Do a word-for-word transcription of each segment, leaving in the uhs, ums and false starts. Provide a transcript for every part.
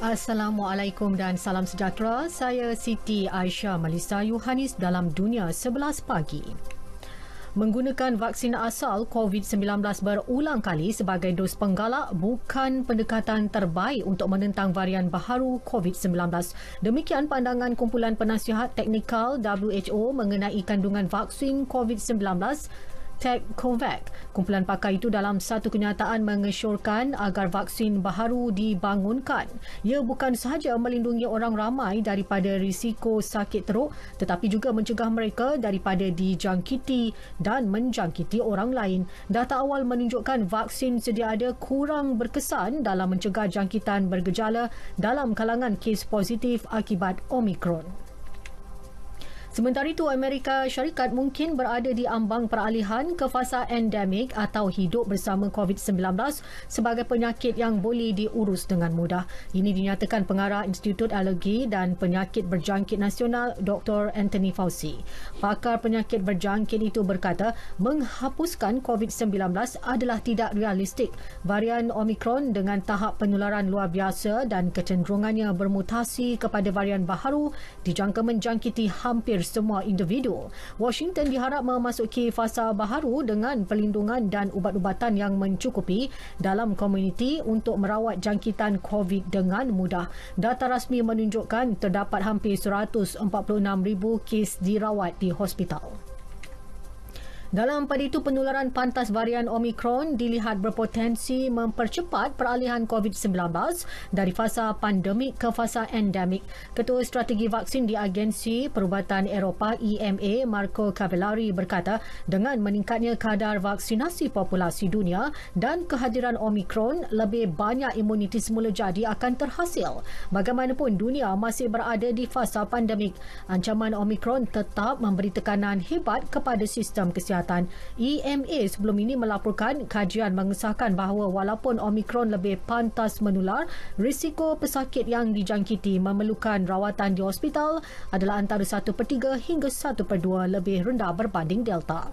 Assalamualaikum dan salam sejahtera. Saya Siti Aisyah Malisa Yohanis dalam Dunia sebelas Pagi. Menggunakan vaksin asal COVID sembilan belas berulang kali sebagai dos penggalak bukan pendekatan terbaik untuk menentang varian baharu COVID sembilan belas. Demikian pandangan kumpulan penasihat teknikal W H O mengenai kandungan vaksin COVID sembilan belas TechCovax. Kumpulan pakar itu dalam satu kenyataan mengesyorkan agar vaksin baharu dibangunkan. Ia bukan sahaja melindungi orang ramai daripada risiko sakit teruk tetapi juga mencegah mereka daripada dijangkiti dan menjangkiti orang lain. Data awal menunjukkan vaksin sedia ada kurang berkesan dalam mencegah jangkitan bergejala dalam kalangan kes positif akibat Omicron. Sementara itu, Amerika Syarikat mungkin berada di ambang peralihan ke fasa endemik atau hidup bersama COVID sembilan belas sebagai penyakit yang boleh diurus dengan mudah. Ini dinyatakan Pengarah Institut Alergi dan Penyakit Berjangkit Nasional Doktor Anthony Fauci. Pakar penyakit berjangkit itu berkata menghapuskan COVID sembilan belas adalah tidak realistik. Varian Omicron dengan tahap penularan luar biasa dan kecenderungannya bermutasi kepada varian baharu dijangka menjangkiti hampir semua individu. Washington diharap memasuki fasa baharu dengan perlindungan dan ubat-ubatan yang mencukupi dalam komuniti untuk merawat jangkitan COVID dengan mudah. Data rasmi menunjukkan terdapat hampir seratus empat puluh enam ribu kes dirawat di hospital. Dalam pada itu, penularan pantas varian Omicron dilihat berpotensi mempercepat peralihan COVID sembilan belas dari fasa pandemik ke fasa endemik. Ketua Strategi Vaksin di Agensi Perubatan Eropah E M A, Marco Cavallari berkata, dengan meningkatnya kadar vaksinasi populasi dunia dan kehadiran Omicron, lebih banyak imuniti semula jadi akan terhasil. Bagaimanapun, dunia masih berada di fasa pandemik. Ancaman Omicron tetap memberi tekanan hebat kepada sistem kesihatan. E M A sebelum ini melaporkan kajian mengesahkan bahawa walaupun Omicron lebih pantas menular, risiko pesakit yang dijangkiti memerlukan rawatan di hospital adalah antara satu per tiga hingga satu per dua lebih rendah berbanding Delta.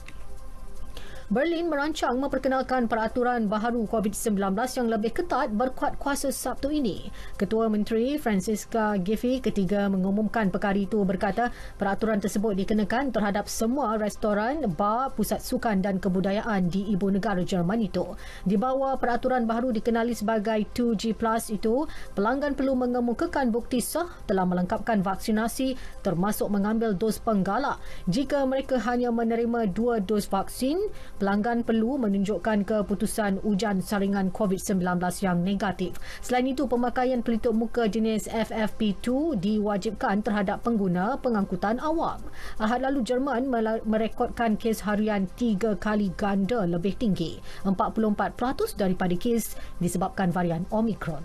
Berlin merancang memperkenalkan peraturan baharu COVID sembilan belas yang lebih ketat berkuat kuasa Sabtu ini. Ketua Menteri Franziska Giffey ketiga mengumumkan perkara itu berkata peraturan tersebut dikenakan terhadap semua restoran, bar, pusat sukan dan kebudayaan di ibu negara Jerman itu. Di bawah peraturan baharu dikenali sebagai two G plus itu, pelanggan perlu mengemukakan bukti sah telah melengkapkan vaksinasi termasuk mengambil dos penggalak. Jika mereka hanya menerima dua dos vaksin, pelanggan perlu menunjukkan keputusan ujian saringan COVID sembilan belas yang negatif. Selain itu, pemakaian pelitup muka jenis F F P dua diwajibkan terhadap pengguna pengangkutan awam. Ahad lalu, Jerman merekodkan kes harian tiga kali ganda lebih tinggi. empat puluh empat peratus daripada kes disebabkan varian Omicron.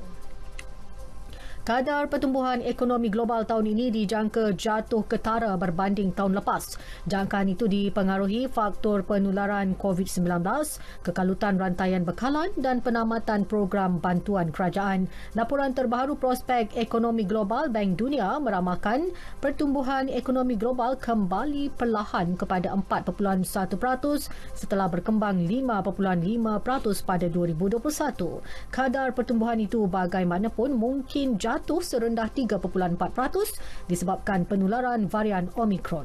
Kadar pertumbuhan ekonomi global tahun ini dijangka jatuh ketara berbanding tahun lepas. Jangkaan itu dipengaruhi faktor penularan COVID sembilan belas, kekalutan rantaian bekalan dan penamatan program bantuan kerajaan. Laporan terbaru prospek ekonomi global Bank Dunia meramalkan pertumbuhan ekonomi global kembali perlahan kepada empat perpuluhan satu peratus setelah berkembang lima perpuluhan lima peratus pada dua ribu dua puluh satu. Kadar pertumbuhan itu bagaimanapun mungkin jatuh jatuh serendah tiga perpuluhan empat peratus disebabkan penularan varian Omicron.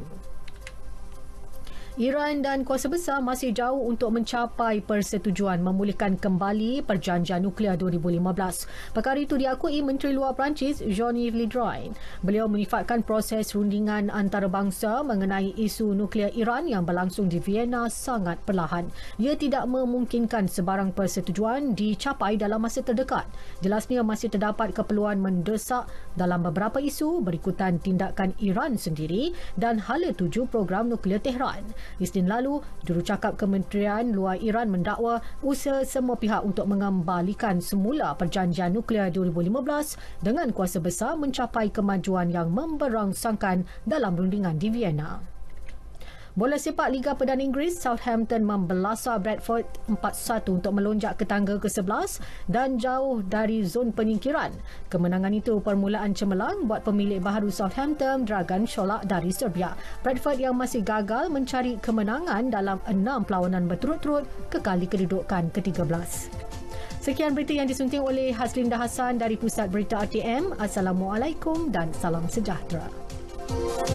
Iran dan kuasa besar masih jauh untuk mencapai persetujuan memulihkan kembali perjanjian nuklear dua ribu lima belas. Perkara itu diakui Menteri Luar Perancis Jean-Yves Le Drian. Beliau menyifatkan proses rundingan antarabangsa mengenai isu nuklear Iran yang berlangsung di Vienna sangat perlahan. Ia tidak memungkinkan sebarang persetujuan dicapai dalam masa terdekat. Jelasnya masih terdapat keperluan mendesak dalam beberapa isu berikutan tindakan Iran sendiri dan hala tuju program nuklear Tehran. Isnin lalu, jurucakap Kementerian Luar Iran mendakwa usaha semua pihak untuk mengembalikan semula perjanjian nuklear dua ribu lima belas dengan kuasa besar mencapai kemajuan yang memberangsangkan dalam rundingan di Vienna. Bola sepak Liga Perdana Inggeris, Southampton membelasah Bradford empat satu untuk melonjak ke tangga ke sebelas dan jauh dari zon penyingkiran. Kemenangan itu permulaan cemerlang buat pemilik baharu Southampton, Dragan Šolak dari Serbia. Bradford yang masih gagal mencari kemenangan dalam enam perlawanan berturut-turut kekali kedudukan ke tiga belas. Sekian berita yang disunting oleh Haslinda Hassan dari Pusat Berita R T M. Assalamualaikum dan salam sejahtera.